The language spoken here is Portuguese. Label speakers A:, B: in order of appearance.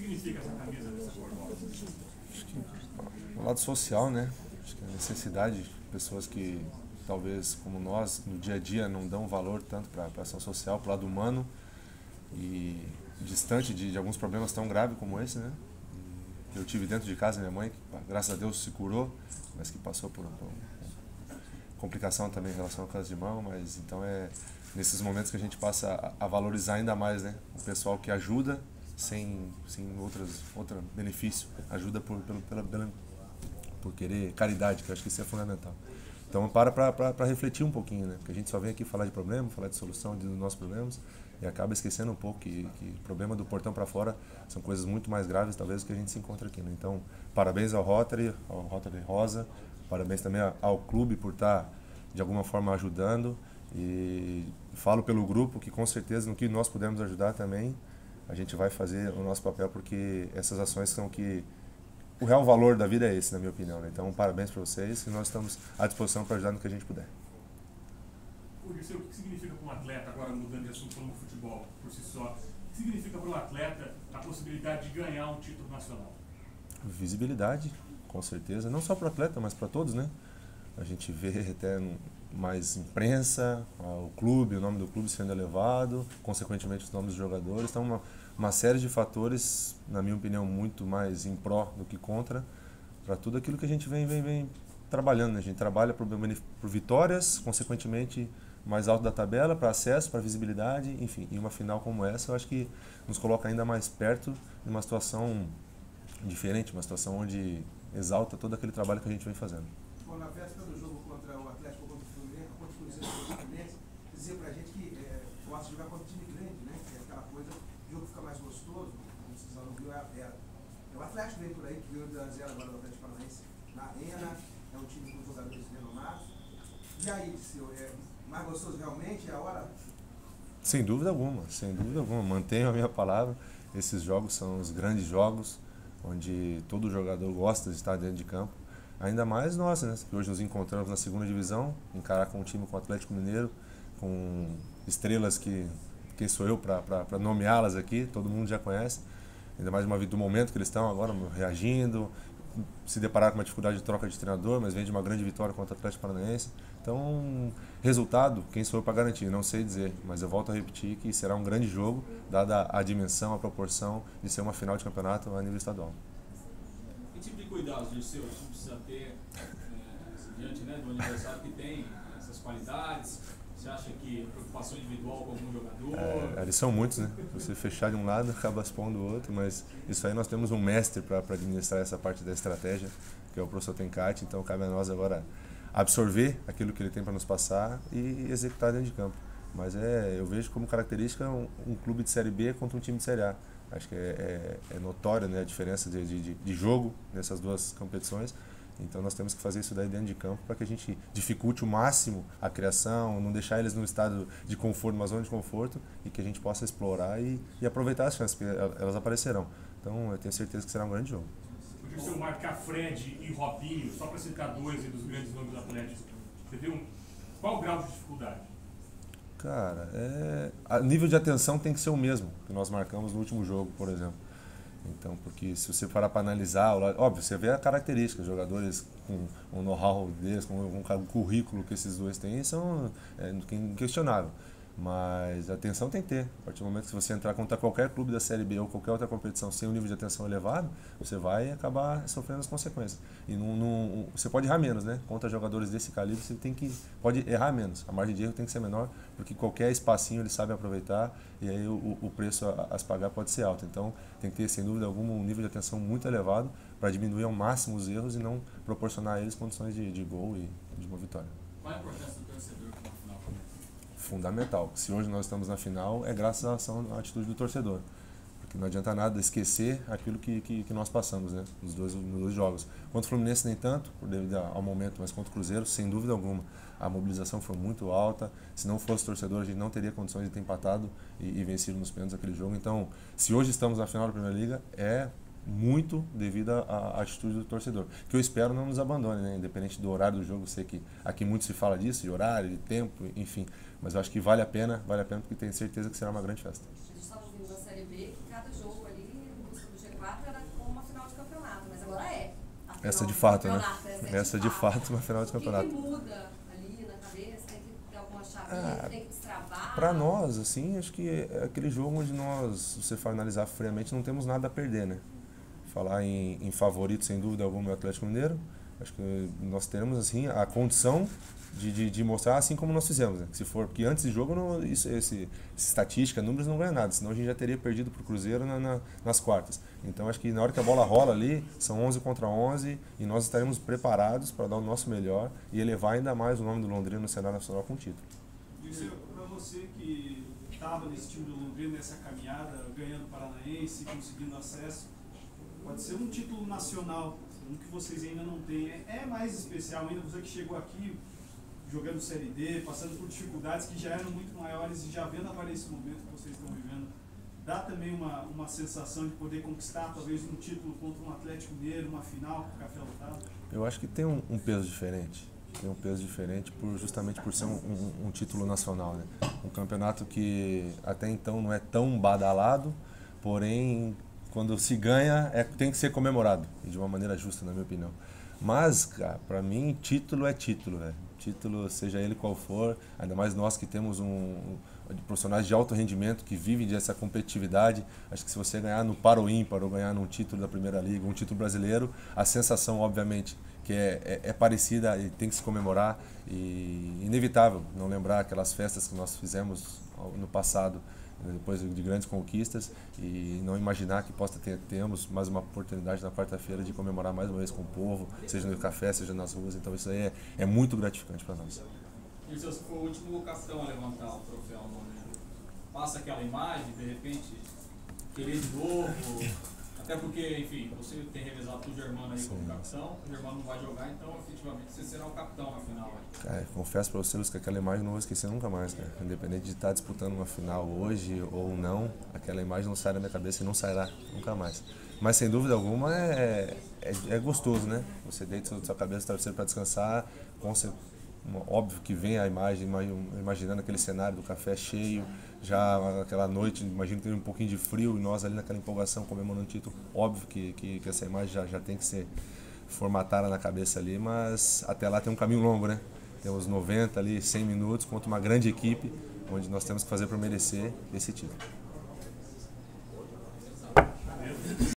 A: significa essa camisa dessa cor?
B: Acho que o lado social, né? Acho que a necessidade de pessoas que talvez como nós no dia a dia não dão valor tanto para a ação social, para o lado humano e distante de alguns problemas tão graves como esse, né? Eu tive dentro de casa minha mãe, que graças a Deus se curou, mas que passou por complicação também em relação ao câncer de mama, mas então é nesses momentos que a gente passa a valorizar ainda mais, né? O pessoal que ajuda sem outro benefício, ajuda por querer caridade, que eu acho que isso é fundamental. Então para refletir um pouquinho, né? Porque a gente só vem aqui falar de problema, falar de solução dos nossos problemas e acaba esquecendo um pouco que o problema do portão para fora são coisas muito mais graves talvez do que a gente se encontra aqui, né? Então parabéns ao Rotary Rosa, parabéns também ao clube por estar de alguma forma ajudando e falo pelo grupo que com certeza no que nós pudermos ajudar também a gente vai fazer o nosso papel, porque essas ações são que o real valor da vida é esse, na minha opinião, né? Então parabéns para vocês e nós estamos à disposição para ajudar no que a gente puder.
A: O que significa para um atleta, agora mudando de assunto, falando do futebol por si só, o que significa para um atleta a possibilidade de ganhar um título nacional?
B: Visibilidade, com certeza, não só para o atleta, mas para todos, né? A gente vê até mais imprensa, o clube, o nome do clube sendo elevado, consequentemente os nomes dos jogadores. Então uma série de fatores, na minha opinião, muito mais em pró do que contra, para tudo aquilo que a gente vem trabalhando, né? A gente trabalha por vitórias, consequentemente mais alto da tabela, para acesso, para visibilidade, enfim. E uma final como essa, eu acho que nos coloca ainda mais perto de uma situação diferente, uma situação onde exalta todo aquele trabalho que a gente vem fazendo.
C: Bom, na véspera do jogo contra o Atlético, contra o Fluminense, dizia pra gente que gosta de jogar contra time grande, né? Que é aquela coisa, o jogo fica mais gostoso, como vocês não viu, é a Vera. O Atlético vem por aí, que ganhou da 0 agora do Atlético Paranaense na Arena, é um time com jogadores renomados. E aí, Disseu, é mais gostoso realmente? É a hora?
B: Sem dúvida alguma, mantenho a minha palavra. Esses jogos são os grandes jogos, onde todo jogador gosta de estar dentro de campo. Ainda mais nós, né, que hoje nos encontramos na segunda divisão, encarar com um time com o Atlético Mineiro, com estrelas que sou eu para nomeá-las aqui, todo mundo já conhece. Ainda mais do momento que eles estão agora reagindo, se deparar com uma dificuldade de troca de treinador, mas vem de uma grande vitória contra o Atlético Paranaense. Então, resultado, quem sou eu para garantir? Não sei dizer, mas eu volto a repetir que será um grande jogo, dada a dimensão, a proporção de ser uma final de campeonato a nível estadual.
D: Que tipo de cuidados, Dirceu, a gente precisa ter diante, né, do adversário que tem essas qualidades? Você acha que preocupação individual com algum jogador?
B: Eles são muitos, né? Se você fechar de um lado, acaba expondo o outro, mas isso aí nós temos um mestre para administrar essa parte da estratégia, que é o professor Tencati, então cabe a nós agora absorver aquilo que ele tem para nos passar e executar dentro de campo. Mas eu vejo como característica um clube de Série B contra um time de Série A. Acho que é notória, né, a diferença de jogo nessas duas competições. Então nós temos que fazer isso daí dentro de campo para que a gente dificulte o máximo a criação, não deixar eles num estado de conforto, uma zona de conforto, e que a gente possa explorar e aproveitar as chances, porque elas aparecerão. Então eu tenho certeza que será um grande jogo.
A: O Dirceu marcar Fred e Robinho, só para citar dois dos grandes nomes do Atlético, você viu qual o grau de dificuldade?
B: Cara, a nível de atenção tem que ser o mesmo que nós marcamos no último jogo, por exemplo. Então, porque se você parar para analisar, óbvio, você vê a característica, jogadores com o know-how deles, com o currículo que esses dois têm, são inquestionável. Mas a atenção tem que ter. A partir do momento que você entrar contra qualquer clube da Série B ou qualquer outra competição sem um nível de atenção elevado, você vai acabar sofrendo as consequências. E você pode errar menos, né? Contra jogadores desse calibre, você pode errar menos. A margem de erro tem que ser menor, porque qualquer espacinho eles sabem aproveitar e aí o preço a se pagar pode ser alto. Então tem que ter, sem dúvida alguma, um nível de atenção muito elevado para diminuir ao máximo os erros e não proporcionar a eles condições de gol e de uma vitória.
D: Qual é a importância do torcedor para uma final?
B: Fundamental. Se hoje nós estamos na final, é graças à ação, à atitude do torcedor. Porque não adianta nada esquecer aquilo que nós passamos, né, nos dois jogos. Contra o Fluminense nem tanto, por devido ao momento, mas contra o Cruzeiro, sem dúvida alguma, a mobilização foi muito alta. Se não fosse torcedor, a gente não teria condições de ter empatado e vencido nos pênaltis aquele jogo. Então, se hoje estamos na final da Primeira Liga, é muito devido à atitude do torcedor, que eu espero não nos abandone, né? Independente do horário do jogo. Sei que aqui muito se fala disso, de horário, de tempo, enfim, mas eu acho que vale a pena porque tenho certeza que será uma grande festa.
E: A gente estava ouvindo na Série B que cada jogo ali, em busca do G4,
B: Essa de fato, né?
E: Campeonato,
B: Essa de fato, uma final de campeonato.
E: O que muda ali na cabeça? Tem que ter alguma chavinha, tem que destravar?
B: Para nós, assim, acho que é aquele jogo onde nós, se você for analisar friamente, não temos nada a perder, né? Falar em favorito, sem dúvida alguma, é o Atlético Mineiro. Acho que nós teremos, assim, a condição de mostrar assim como nós fizemos, né? Se for, porque antes do jogo, estatística, números não ganha nada, senão a gente já teria perdido para o Cruzeiro nas quartas. Então acho que na hora que a bola rola ali, são 11 contra 11 e nós estaremos preparados para dar o nosso melhor e elevar ainda mais o nome do Londrina no cenário nacional com o título.
F: Dirceu, para você que estava nesse time do Londrina, nessa caminhada, ganhando o Paranaense, conseguindo acesso, pode ser um título nacional, um que vocês ainda não têm. É mais especial ainda você que chegou aqui jogando Série D, passando por dificuldades que já eram muito maiores e já vendo agora esse momento que vocês estão vivendo, dá também uma sensação de poder conquistar talvez um título contra um Atlético Mineiro, uma final com o Café lotado?
B: Eu acho que tem um peso diferente. Tem um peso diferente justamente por ser um título nacional, né? Um campeonato que até então não é tão badalado, porém quando se ganha tem que ser comemorado, e de uma maneira justa, na minha opinião. Mas, cara, para mim, título é título, velho. Título, seja ele qual for, ainda mais nós que temos profissionais de alto rendimento que vivem dessa competitividade. Acho que se você ganhar no par ou ímpar ou ganhar num título da Primeira Liga, um título brasileiro, a sensação, obviamente, que é parecida e tem que se comemorar. E inevitável não lembrar aquelas festas que nós fizemos no passado, depois de grandes conquistas, e não imaginar que tenhamos mais uma oportunidade na quarta-feira de comemorar mais uma vez com o povo, seja no café, seja nas ruas. Então isso aí é muito gratificante para nós.
D: E se você for o último capitão a levantar o troféu, passa aquela imagem, de repente, querer de novo, até porque, enfim, você tem revezado com o Germano aí como capitão, o Germano não vai jogar, então efetivamente você será o capitão na final.
B: Cara, confesso para vocês que aquela imagem eu não vou esquecer nunca mais, cara. Independente de estar disputando uma final hoje ou não, aquela imagem não sai da minha cabeça e não sairá nunca mais. Mas sem dúvida alguma é gostoso, né? Você deita sua cabeça no travesseiro para descansar, óbvio que vem a imagem, imaginando aquele cenário do café cheio, já aquela noite, imagino que teve um pouquinho de frio e nós ali naquela empolgação comemorando o título. Óbvio que essa imagem já tem que ser formatada na cabeça ali, mas até lá tem um caminho longo, né? Temos 90 ali, 100 minutos contra uma grande equipe, onde nós temos que fazer para merecer esse título.